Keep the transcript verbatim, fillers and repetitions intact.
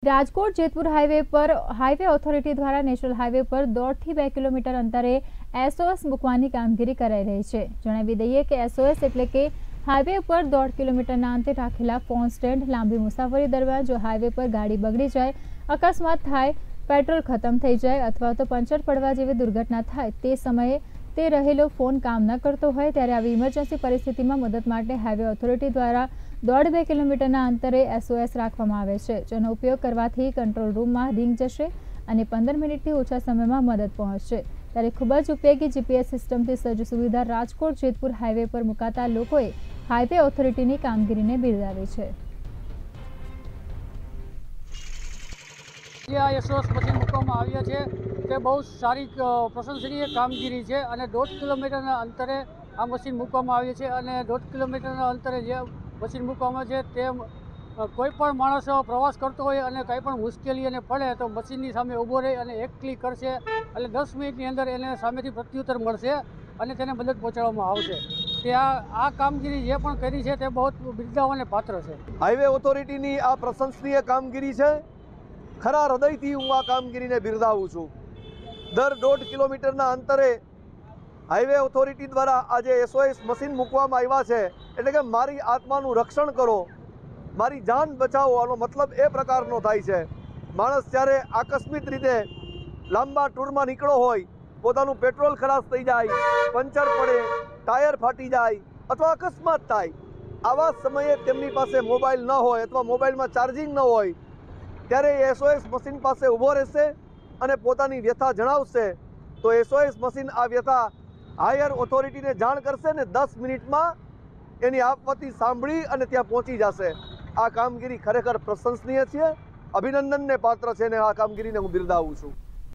Rajkot Jetpur highway પર highway authority દ્વારા national highway પર દોઢથી બે કિલોમીટર અંતરે એસઓએસ મૂકવાની કામગીરી કરાઈ રહી છે। જણાવી દઈએ કે એસઓએસ એટલે કે હાઈવે પર દોઢ કિલોમીટરના અંતે રાખેલા ફોન સ્ટેન્ડ। લાંબી મુસાફરી દરમિયાન જો હાઈવે પર ગાડી બગડી જાય, અકસ્માત થાય, પેટ્રોલ ખતમ થઈ જાય અથવા તો પંચર પડવા જેવી દુર્ઘટના થાય તે સમયે તે રહેલો ફોન કામ ન કરતો હોય ત્યારે આવી ઇમરજન્સી પરિસ્થિતિમાં મદદ માટે હાઈવે ઓથોરિટી દ્વારા દોઢ બે કિલોમીટરના અંતરે એસઓએસ રાખવામાં આવે છે, જેનો ઉપયોગ કરવાથી કંટ્રોલ રૂમમાં રિંગ જશે અને પંદર મિનિટથી ઓછા સમયમાં મદદ પહોંચશે। ત્યારે ખૂબ જ ઉપયોગી જીપીએસ સિસ્ટમથી સજ્જ સુવિધા રાજકોટ જેતપુર હાઈવે પર મુકાતા લોકોએ હાઈવે ઓથોરિટીની કામગીરીને બિરદાવી છે। જે આ એસઓએસ મશીન મૂકવામાં આવ્યા છે તે બહુ સારી પ્રશંસનીય કામગીરી છે અને દોઢ કિલોમીટરના અંતરે આ મશીન મૂકવામાં આવ્યું છે અને દોઢ કિલોમીટરના અંતરે જે મશીન મૂકવામાં છે તે કોઈ પણ માણસ પ્રવાસ કરતો હોય અને કંઈ પણ મુશ્કેલી એને પડે તો મશીનની સામે ઊભો રહી અને એક ક્લિક કરશે એટલે દસ મિનિટની અંદર એને સામેથી પ્રત્યુત્તર મળશે અને તેને મદદ પહોંચાડવામાં આવશે। ત્યાં આ કામગીરી જે પણ કરી છે તે બહુ બિરદાવવાને પાત્ર છે। હાઈવે ઓથોરિટીની આ પ્રશંસનીય કામગીરી છે। ખરા હૃદયથી હું આ કામગીરીને બિરદાવું છું। દર દોઢ કિલોમીટરના અંતરે હાઈવે ઓથોરિટી દ્વારા આજે એસઓએસ મશીન મૂકવામાં આવ્યા છે, એટલે કે મારી આત્માનું રક્ષણ કરો, મારી જાન બચાવો। આનો મતલબ એ પ્રકારનો થાય છે, માણસ જ્યારે આકસ્મિક રીતે લાંબા ટૂરમાં નીકળો હોય, પોતાનું પેટ્રોલ ખલાસ થઈ જાય, પંચર પડે, ટાયર ફાટી જાય અથવા અકસ્માત થાય, આવા સમયે તેમની પાસે મોબાઈલ ન હોય અથવા મોબાઈલમાં ચાર્જિંગ ન હોય ત્યારે એસઓએસ મશીન પાસે ઊભો રહેશે અને પોતાની વ્યથા જણાવશે તો એસઓએસ મશીન આ વ્યથા હાયર ઓથોરિટીને જાણ કરશે ને દસ મિનિટમાં એની આપત્તિ સાંભળી અને ત્યાં પહોંચી જશે। આ કામગીરી ખરેખર પ્રશંસનીય છે, અભિનંદનને પાત્ર છે અને આ કામગીરીને હું બિરદાવું છું।